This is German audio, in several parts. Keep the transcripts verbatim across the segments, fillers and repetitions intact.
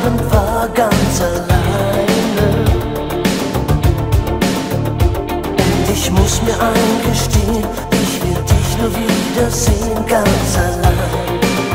Abend war ganz alleine. Und ich muss mir eingestehen, ich will dich nur wiedersehen, ganz allein.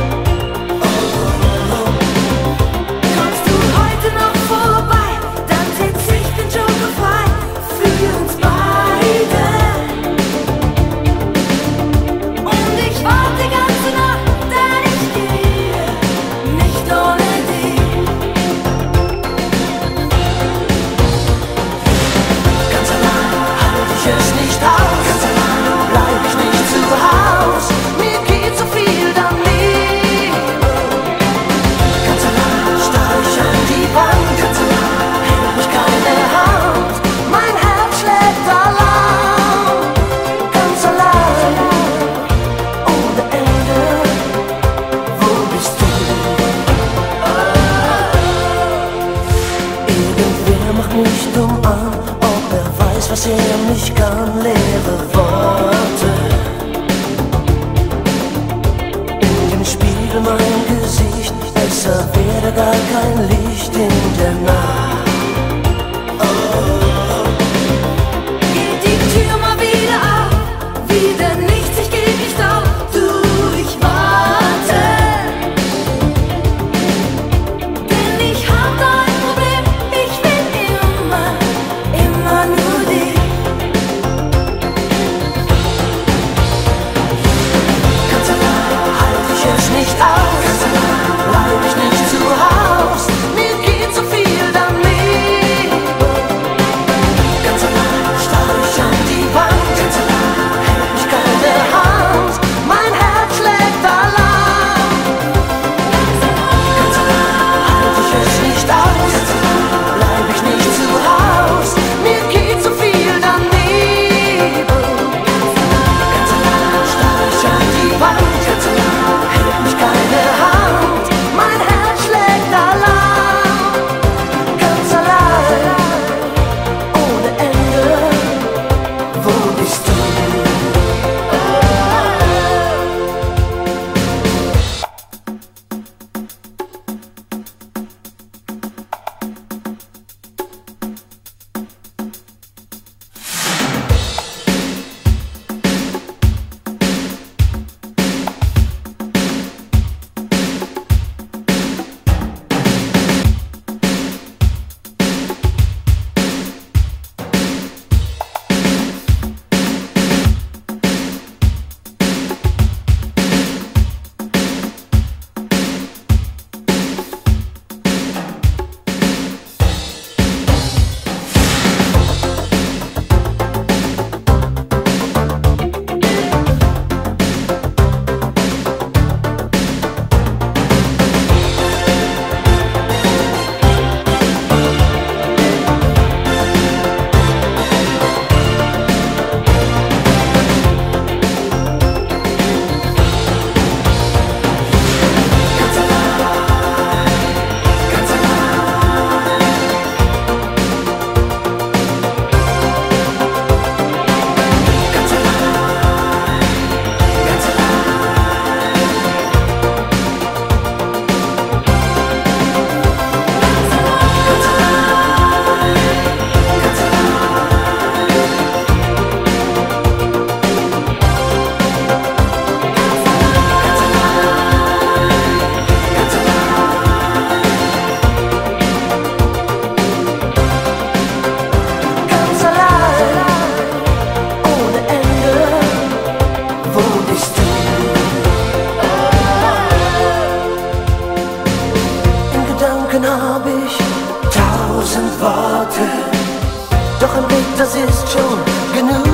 Was er mich kann, leere Worte. In dem Spiegel mein Gesicht, es wäre gar kein Licht in der Nacht. Oh. Geht die Tür mal wieder auf, wieder nichts, ich geb nicht auf, du, ich warte. Denn ich hab da ein Problem, ich will immer, immer nur dich. Nicht aus, bleib ich nicht zu Haus, mir geht so viel daneben. Ganz allein starr ich an die Wand, ganz allein hält mich keine Hand, mein Herz schlägt Alarm. Ganz allein halt ich es nicht aus, ganz allein bleib ich nicht zu Haus, mir geht so viel daneben. Ganz allein starr ich an die Wand, ganz allein keine Hand, mein Herz schlägt Alarm. Ganz allein, ohne Ende, wo bist du? Hab ich tausend Worte, doch ein Blick, das ist schon genug.